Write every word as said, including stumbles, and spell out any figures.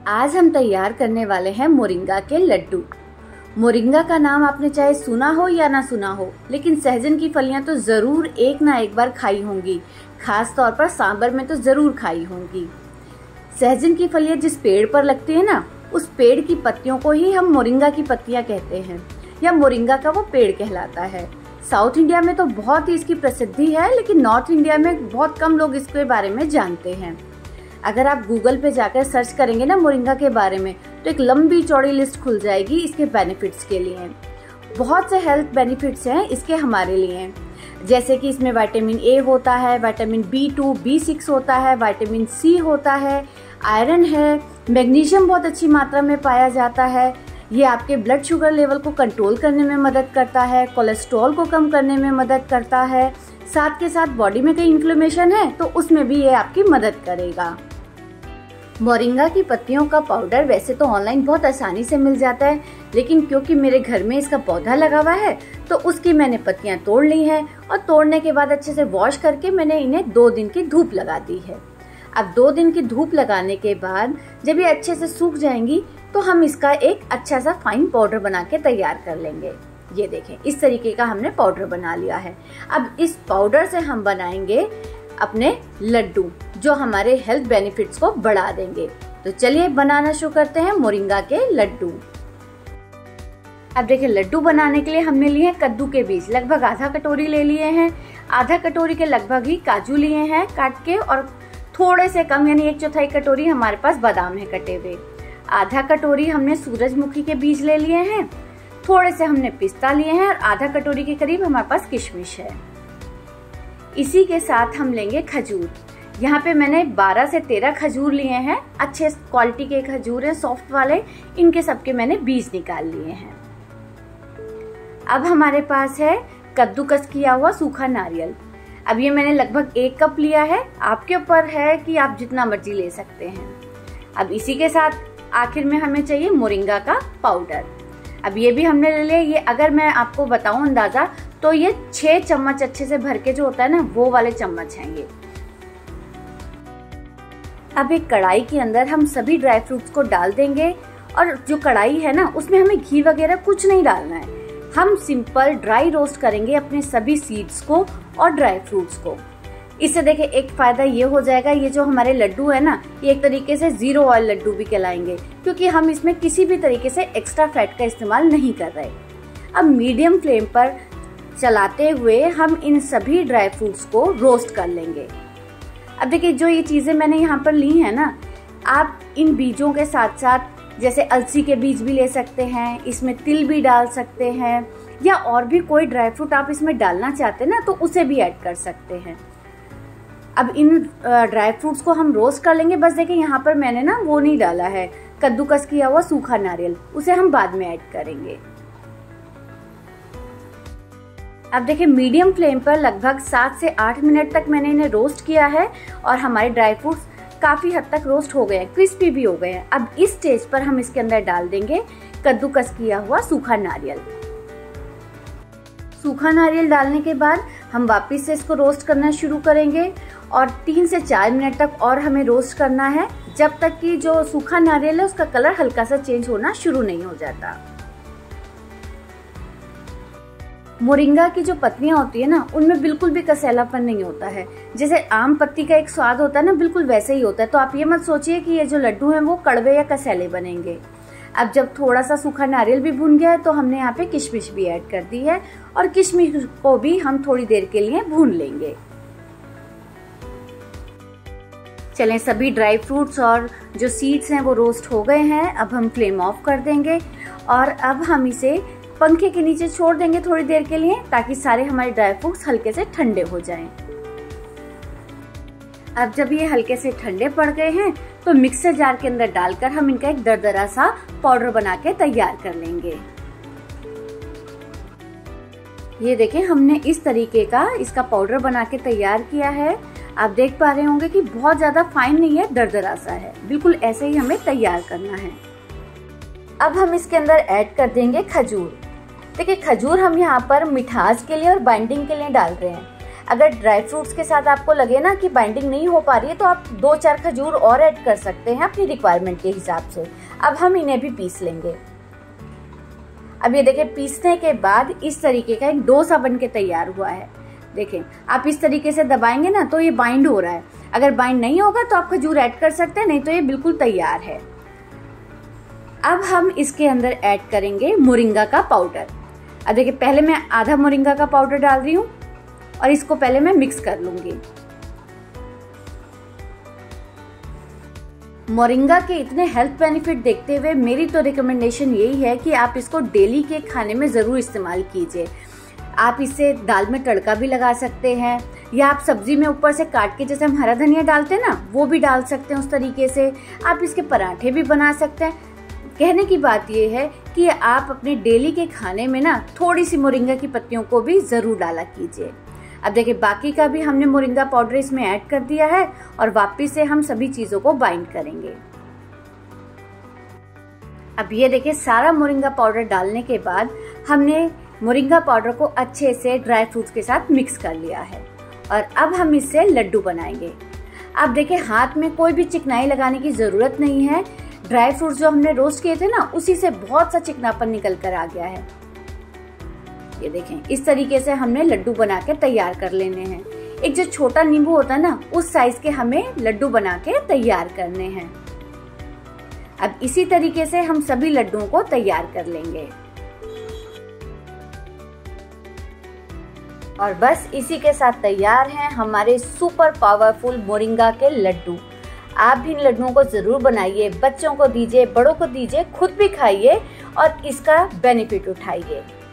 आज हम तैयार करने वाले हैं मोरिंगा के लड्डू। मोरिंगा का नाम आपने चाहे सुना हो या ना सुना हो, लेकिन सहजन की फलियां तो जरूर एक ना एक बार खाई होंगी, खास तौर पर सांबर में तो जरूर खाई होंगी। सहजन की फलियां जिस पेड़ पर लगती है ना, उस पेड़ की पत्तियों को ही हम मोरिंगा की पत्तियां कहते हैं, या मोरिंगा का वो पेड़ कहलाता है। साउथ इंडिया में तो बहुत ही इसकी प्रसिद्धि है, लेकिन नॉर्थ इंडिया में बहुत कम लोग इसके बारे में जानते हैं। अगर आप गूगल पे जाकर सर्च करेंगे ना मोरिंगा के बारे में, तो एक लंबी चौड़ी लिस्ट खुल जाएगी इसके बेनिफिट्स के लिए। बहुत से हेल्थ बेनिफिट्स हैं इसके हमारे लिए, जैसे कि इसमें विटामिन ए होता है, vitamin B two, B six होता है, विटामिन सी होता है, आयरन है, मैग्नीशियम बहुत अच्छी मात्रा में पाया जाता है। ये आपके ब्लड शुगर लेवल को कंट्रोल करने में मदद करता है, कोलेस्ट्रॉल को कम करने में मदद करता है, साथ के साथ बॉडी में कहीं इन्फ्लेमेशन है तो उसमें भी ये आपकी मदद करेगा। मोरिंगा की पत्तियों का पाउडर वैसे तो ऑनलाइन बहुत आसानी से मिल जाता है, लेकिन क्योंकि मेरे घर में इसका पौधा लगा हुआ है तो उसकी मैंने पत्तियां तोड़ ली हैं, और तोड़ने के बाद अच्छे से वॉश करके मैंने इन्हें दो दिन की धूप लगा दी है। अब दो दिन की धूप लगाने के बाद जब ये अच्छे से सूख जाएंगी तो हम इसका एक अच्छा सा फाइन पाउडर बना के तैयार कर लेंगे। ये देखें, इस तरीके का हमने पाउडर बना लिया है। अब इस पाउडर से हम बनाएंगे अपने लड्डू, जो हमारे हेल्थ बेनिफिट्स को बढ़ा देंगे। तो चलिए बनाना शुरू करते हैं मोरिंगा के लड्डू। अब देखिए, लड्डू बनाने के लिए हमने लिए हैं कद्दू के बीज, लगभग आधा कटोरी ले लिए हैं। आधा कटोरी के लगभग ही काजू लिए हैं काट के, और थोड़े से कम यानी एक चौथाई कटोरी हमारे पास बादाम है कटे हुए। आधा कटोरी हमने सूरजमुखी के बीज ले लिए हैं, थोड़े से हमने पिस्ता लिए हैं, और आधा कटोरी के करीब हमारे पास किशमिश है। इसी के साथ हम लेंगे खजूर। यहाँ पे मैंने बारह से तेरह खजूर लिए हैं, अच्छे क्वालिटी के खजूर हैं, सॉफ्ट वाले। इनके सबके मैंने बीज निकाल लिए हैं। अब हमारे पास है कद्दूकस किया हुआ सूखा नारियल। अब ये मैंने लगभग एक कप लिया है, आपके ऊपर है कि आप जितना मर्जी ले सकते हैं। अब इसी के साथ आखिर में हमें चाहिए मोरिंगा का पाउडर। अब ये भी हमने ले लिया। ये अगर मैं आपको बताऊं अंदाजा, तो ये छह चम्मच अच्छे से भर के जो होता है ना, वो वाले चम्मच हैं ये। अब एक कढ़ाई के अंदर हम सभी ड्राई फ्रूट्स को डाल देंगे, और जो कढ़ाई है ना, उसमें हमें घी वगैरह कुछ नहीं डालना है। हम सिंपल ड्राई रोस्ट करेंगे अपने सभी सीड्स को और ड्राई फ्रूट्स को। इससे देखिए एक फायदा ये हो जाएगा, ये जो हमारे लड्डू है ना, ये एक तरीके से जीरो ऑयल लड्डू भी कहलाएंगे, क्योंकि हम इसमें किसी भी तरीके से एक्स्ट्रा फैट का इस्तेमाल नहीं कर रहे। अब मीडियम फ्लेम पर चलाते हुए हम इन सभी ड्राई फ्रूट्स को रोस्ट कर लेंगे। अब देखिए, जो ये चीजें मैंने यहाँ पर ली है ना, आप इन बीजों के साथ साथ जैसे अलसी के बीज भी ले सकते हैं, इसमें तिल भी डाल सकते हैं, या और भी कोई ड्राई फ्रूट आप इसमें डालना चाहते हैं ना, तो उसे भी ऐड कर सकते हैं। अब इन ड्राई फ्रूट्स को हम रोस्ट कर लेंगे। बस देखिए, यहाँ पर मैंने ना वो नहीं डाला है कद्दूकस किया हुआ सूखा नारियल, उसे हम बाद में ऐड करेंगे। अब देखिए, मीडियम फ्लेम पर लगभग सात से आठ मिनट तक मैंने इन्हें रोस्ट किया है, और हमारे ड्राई फ्रूट्स काफी हद तक रोस्ट हो गए हैं, क्रिस्पी भी हो गए हैं। अब इस स्टेज पर हम इसके अंदर डाल देंगे कद्दूकस किया हुआ सूखा नारियल। सूखा नारियल डालने के बाद हम वापस से इसको रोस्ट करना शुरू करेंगे, और तीन से चार मिनट तक और हमें रोस्ट करना है, जब तक कि जो सूखा नारियल है उसका कलर हल्का सा चेंज होना शुरू नहीं हो जाता। मोरिंगा की जो पत्तियां होती है ना, उनमें बिल्कुल भी कसैलापन नहीं होता है। जैसे आम पत्ती का एक स्वाद होता है ना, बिल्कुल वैसे ही होता है। तो आप ये मत सोचिए कि ये जो लड्डू हैं वो कड़वे या कसैले बनेंगे। अब जब थोड़ा सा सूखा नारियल भी भून गया है, तो हमने यहाँ पे किशमिश भी ऐड कर दी है, और किशमिश को भी हम थोड़ी देर के लिए भून लेंगे। चलें, सभी ड्राई फ्रूट्स और जो सीड्स हैं वो रोस्ट हो गए हैं। अब हम फ्लेम ऑफ कर देंगे, और अब हम इसे पंखे के नीचे छोड़ देंगे थोड़ी देर के लिए, ताकि सारे हमारे ड्राई फ्रूट्स हल्के से ठंडे हो जाएं। अब जब ये हल्के से ठंडे पड़ गए हैं, तो मिक्सर जार के अंदर डालकर हम इनका एक दरदरा सा पाउडर बना के तैयार कर लेंगे। ये देखें, हमने इस तरीके का इसका पाउडर बना के तैयार किया है। आप देख पा रहे होंगे कि बहुत ज्यादा फाइन नहीं है, दरदरा सा है। बिल्कुल ऐसे ही हमें तैयार करना है। अब हम इसके अंदर ऐड कर देंगे खजूर। देखिए, खजूर हम यहाँ पर मिठास के लिए और बाइंडिंग के लिए डाल रहे हैं। अगर ड्राई फ्रूट्स के साथ आपको लगे ना कि बाइंडिंग नहीं हो पा रही है तो आप दो चार खजूर और ऐड कर सकते हैं अपनी रिक्वायरमेंट के हिसाब से। अब हम इन्हें भी पीस लेंगे। अब ये देखिए पीसने के बाद इस तरीके का एक डो सा बन के तैयार हुआ है। देखें आप इस तरीके से दबाएंगे ना तो ये बाइंड हो रहा है। अगर बाइंड नहीं होगा तो आप खजूर ऐड कर सकते हैं, नहीं तो ये बिल्कुल तैयार है। अब हम इसके अंदर ऐड करेंगे मोरिंगा का पाउडर। अब देखिए पहले मैं आधा मोरिंगा का पाउडर डाल रही हूँ और इसको पहले मैं मिक्स कर लूंगी। मोरिंगा के इतने हेल्थ बेनिफिट देखते हुए मेरी तो रिकमेंडेशन यही है कि आप इसको डेली के खाने में ज़रूर इस्तेमाल कीजिए। आप इसे दाल में तड़का भी लगा सकते हैं या आप सब्जी में ऊपर से काट के जैसे हम हरा धनिया डालते हैं ना वो भी डाल सकते हैं। उस तरीके से आप इसके पराठे भी बना सकते हैं। कहने की बात यह है कि आप अपने डेली के खाने में ना थोड़ी सी मोरिंगा की पत्तियों को भी ज़रूर डाला कीजिए। अब देखिए बाकी का भी हमने मोरिंगा पाउडर इसमें ऐड कर दिया है और वापस से हम सभी चीज़ों को बाइंड करेंगे। अब ये देखिए सारा मोरिंगा पाउडर डालने के बाद हमने मोरिंगा पाउडर को अच्छे से ड्राई फ्रूट्स के साथ मिक्स कर लिया है और अब हम इससे लड्डू बनाएंगे। अब देखिए हाथ में कोई भी चिकनाई लगाने की ज़रूरत नहीं है। ड्राई फ्रूट्स जो हमने रोस्ट किए थे ना उसी से बहुत सा चिकनापन निकल कर आ गया है। ये देखें इस तरीके से हमने लड्डू बना के तैयार कर लेने हैं। एक जो छोटा नींबू होता है ना उस साइज के हमें लड्डू बना के तैयार करने हैं। अब इसी तरीके से हम सभी लड्डुओं को तैयार कर लेंगे और बस इसी के साथ तैयार हैं हमारे सुपर पावरफुल मोरिंगा के लड्डू। आप भी इन लड्डुओं को जरूर बनाइए, बच्चों को दीजिए, बड़ों को दीजिए, खुद भी खाइए और इसका बेनिफिट उठाइए।